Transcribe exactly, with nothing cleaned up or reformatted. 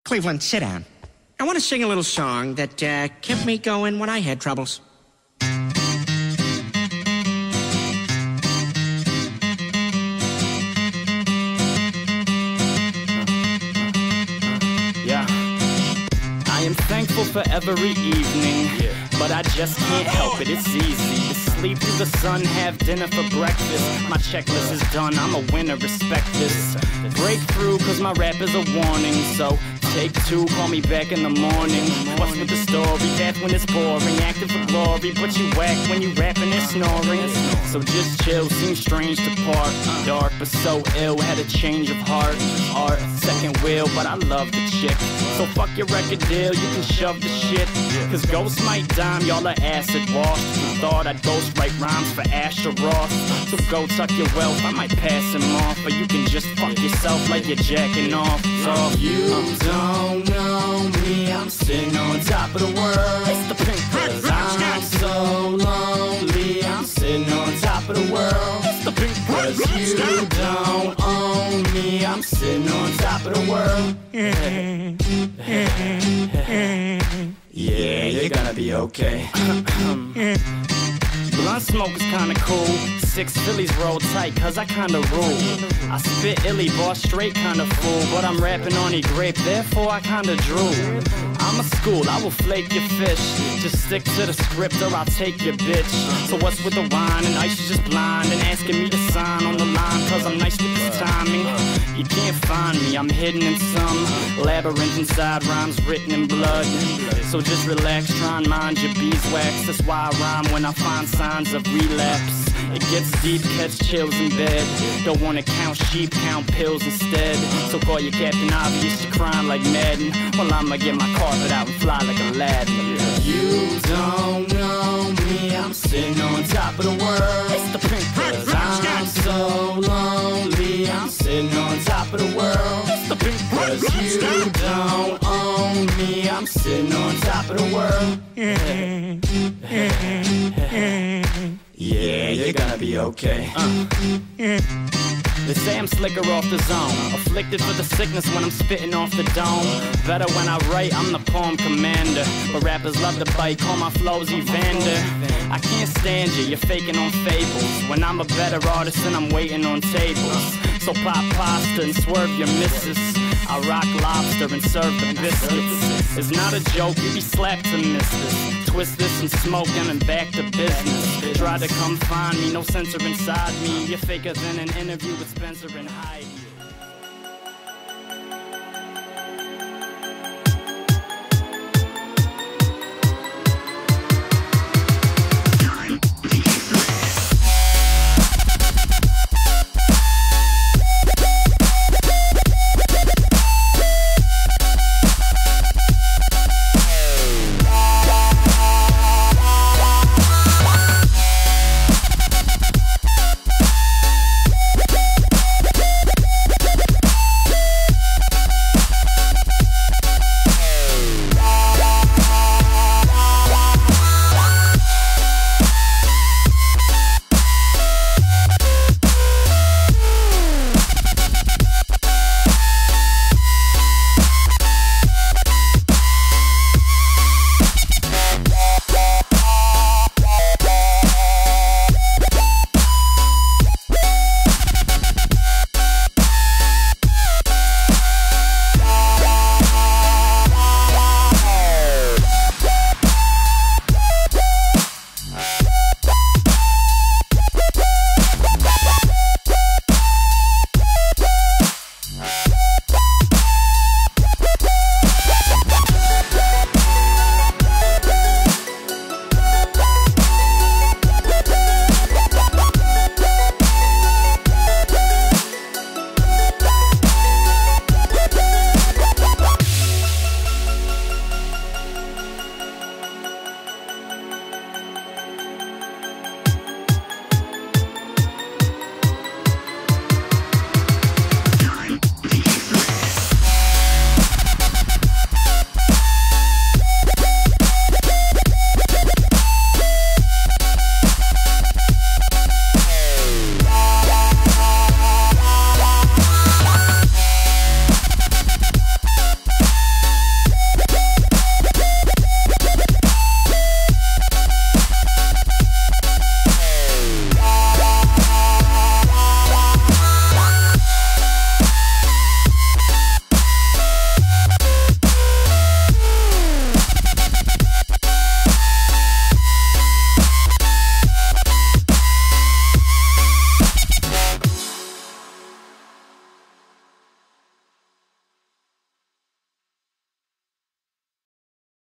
Cleveland, sit down. I want to sing a little song that uh, kept me going when I had troubles. Yeah. I am thankful for every evening, yeah. But I just can't help it, it's easy to sleep through the sun, have dinner for breakfast. My checklist is done, I'm a winner, respect this. Breakthrough, cause my rap is a warning, so take two, call me back in the morning. What's with the story? That's when it's boring, acting for glory, but you whack when you rapping and snoring. So just chill, seems strange to part. Dark but so ill, had a change of heart. Art, second wheel, but I love the chick. So fuck your record deal, you can shove the shit. Cause ghosts might dime, y'all are acid washed. You thought I'd ghost write rhymes for Asher Ross. So go tuck your wealth, I might pass him off. Or you can just fuck yourself like you're jacking off. So you don't know me, I'm sitting on top of the world. It's the pink cause I'm so lonely, I'm sitting on top of the world. It's the pink cause you don't own me, I'm sitting on top of the world. Yeah, you're gonna be okay. Blunt smoke is kinda cool. Six Phillies roll tight, cause I kinda rule. I spit illy, boss straight kinda fool. But I'm rapping on E grape, therefore I kinda drool. I'm a school, I will flake your fish. Just stick to the script or I'll take your bitch. So what's with the wine and ice is just blind and asking me to sign on the line, cause I'm nice with this timing. You can't find me, I'm hidden in some labyrinth inside rhymes written in blood. So just relax, try and mind your beeswax. That's why I rhyme when I find signs of relapse. It gets deep, catch chills in bed. Don't wanna count sheep, count pills instead. So call your Captain Obvious, you're crying like Madden. Well, I'ma get my carpet out and fly like Aladdin. You don't know me, I'm sitting on top of the world. It's the pink cause I'm so lonely, I'm sitting on top of the world. It's the pink cause you don't own me, I'm sitting on top of the world. Yeah, you're gonna be okay. Uh. They say I'm slicker off the zone, afflicted for the sickness when I'm spitting off the dome. Better when I write, I'm the poem commander. But rappers love to bite, call my flows Evander. I can't stand you, you're faking on fables. When I'm a better artist and I'm waiting on tables. So pop pasta and swerve your missus. I rock lobster and serve the biscuits. It's not a joke, you be slapped to miss this. Twist this and smoke and then back to business. Try to come find me, no censor inside me. You're faker than an interview with Spencer and Hyde.